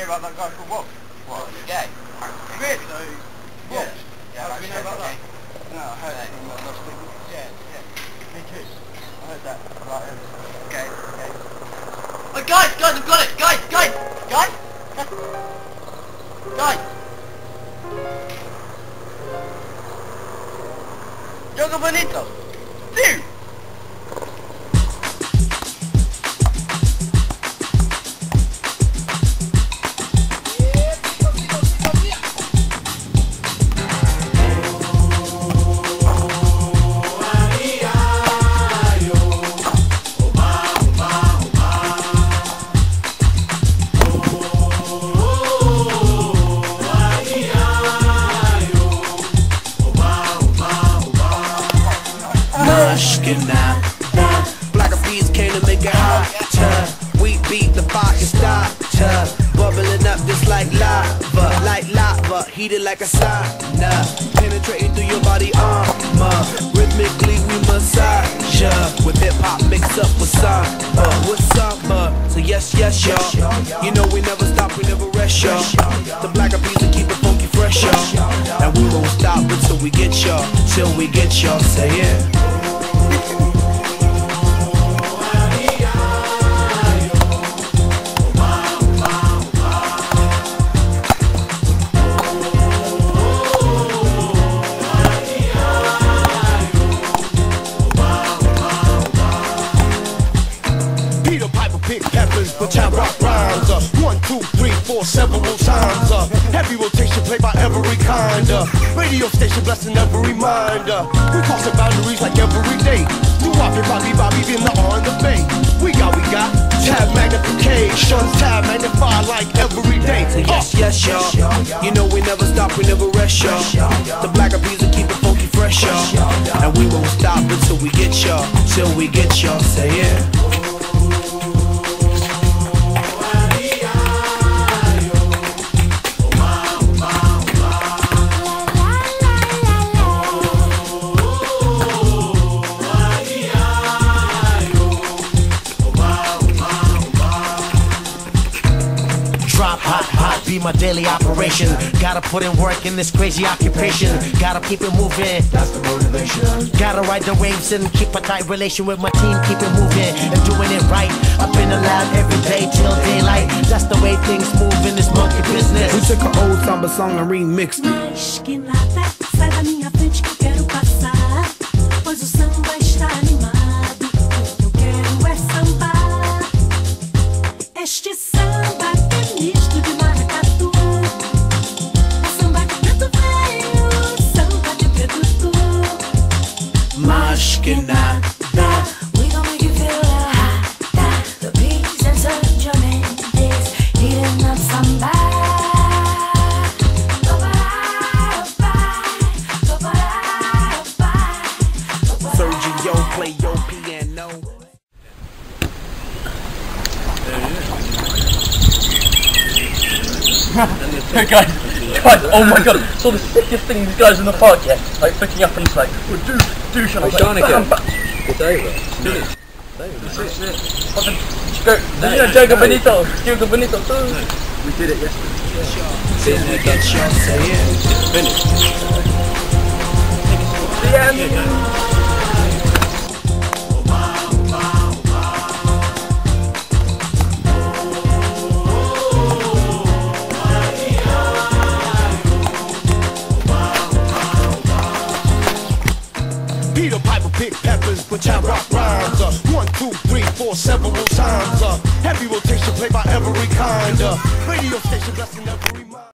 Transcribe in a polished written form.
hear about that guy called Wob? What? Gay? Really? Yeah. Yeah, you know about that? No, I heard it from lots of people. Yeah. Me too. I heard that about him. Okay. Oh, guys, I've got it! Guys! Joga Bonito II! Black bees came to make it hotter. We beat the fire starter, bubbling up just like lava, heated like a sauna, penetrating through your body armor. Rhythmically we massage ya, with hip hop mixed up with samba. So yes, y'all. You know we never stop, we never rest, y'all. The black bees will keep it funky fresh, y'all. And we won't stop until we get y'all, say it. But time rock rhymes, 1, 2, 3, 4, several times. Heavy rotation played by every kind. Radio station blessing every mind. We crossing boundaries like every day. Do Bobby in the on the bay. We got tab magnification, tab magnify like every day. So yes, y'all. You know we never stop, we never rest, y'all. The black bees will keep it funky fresh, y'all. And we won't stop until we get y'all, say it. Drop hot, be my daily operation. Gotta put in work in this crazy occupation. Gotta keep it moving, that's the motivation. Gotta ride the waves and keep a tight relation with my team. Keep it moving and doing it right. Up in the lab every day till daylight. That's the way things move in this monkey business. We took an old samba song and remixed it. Mas que nada, sai da minha frente que eu quero passar. Pois o samba está animado. O que eu quero é sambar. Este samba é misto de maracatu. É samba de preto velho, samba de preto tu. Mas que nada. We gon' make you feel hot. The beats and such your mendes, heating up samba. Sergio, play your piano. Hey guys, oh my god, saw the sickest thing, these guys in the park, yeah, like picking up and it's like, well, do shall I say, Shani, it's over. It's it. Did you know Joga Bonito II? We did it yesterday. Finished. Yeah. Peter Piper pick peppers, but time rock rhymes. 1, 2, 3, 4, several times. Heavy rotation played by every kind. Radio station blessing every mind.